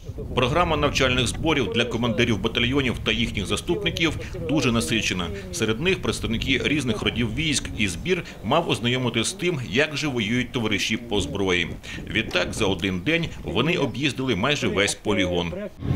Програма навчальних зборів для командирів батальйонів та їхніх заступників дуже насичена. Серед них представники різних родів військ, і збір мав ознайомити з тим, як же воюють товариші по зброї. Відтак, за один день вони об'їздили майже весь полігон.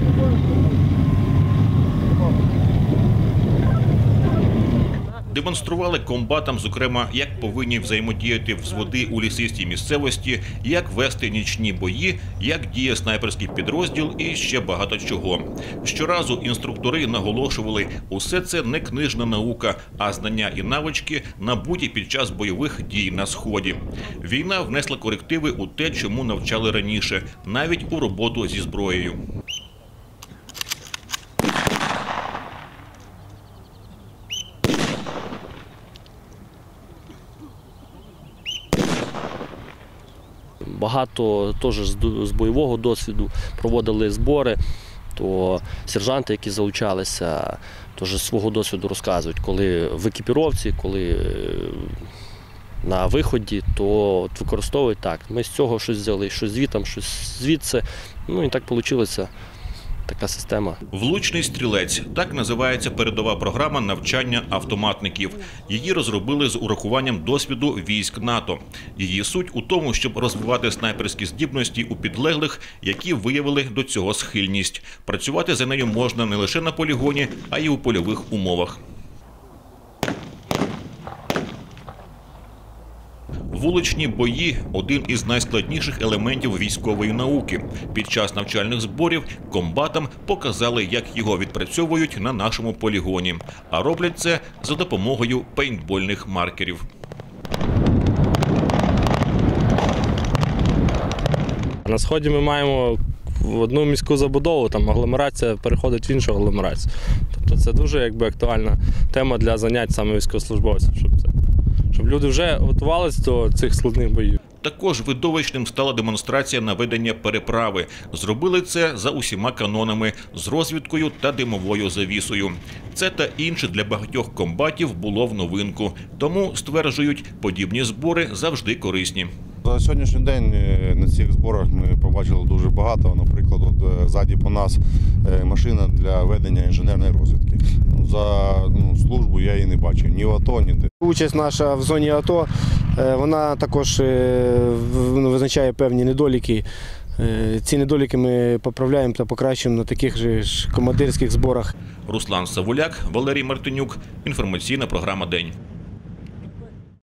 Демонстрували комбатам, зокрема, як повинні взаємодіяти взводи у лісистій місцевості, як вести нічні бої, як діє снайперський підрозділ і ще багато чого. Щоразу інструктори наголошували, усе це не книжна наука, а знання і навички, набуті під час бойових дій на Сході. Війна внесла корективи у те, чому навчали раніше, навіть у роботу зі зброєю. Багато теж з бойового досвіду проводили збори, то сержанти, які залучалися, теж свого досвіду розказують, коли в екіпіровці, коли на виході, то використовують так. Ми з цього щось взяли, щось звідти, щось звідси, і так вийшла така система. «Влучний стрілець» – так називається передова програма навчання автоматників. Її розробили з урахуванням досвіду військ НАТО. Її суть у тому, щоб розвивати снайперські здібності у підлеглих, які виявили до цього схильність. Працювати за нею можна не лише на полігоні, а й у польових умовах. Вуличні бої – один із найскладніших елементів військової науки. Під час навчальних зборів комбатам показали, як його відпрацьовують на нашому полігоні. А роблять це за допомогою пейнтбольних маркерів. На Сході ми маємо одну міську забудову, там агломерація переходить в іншу агломерацію. Тобто це дуже актуальна тема для занять саме військовослужбовців, щоб люди вже готувалися до цих складних боїв. Також видовищним стала демонстрація наведення переправи. Зробили це за усіма канонами, з розвідкою та димовою завісою. Це та інше для багатьох комбатів було в новинку. Тому, стверджують, подібні збори завжди корисні. За сьогоднішній день на цих зборах ми побачили дуже багато. Наприклад, ззаді по нас машина для ведення інженерної розвідки. За службу я її не бачив ні в АТО, ніде. Участь наша в зоні АТО, вона також визначає певні недоліки. Ці недоліки ми поправляємо та покращуємо на таких же командирських зборах. Руслан Савуляк, Валерій Мартинюк. Інформаційна програма «День».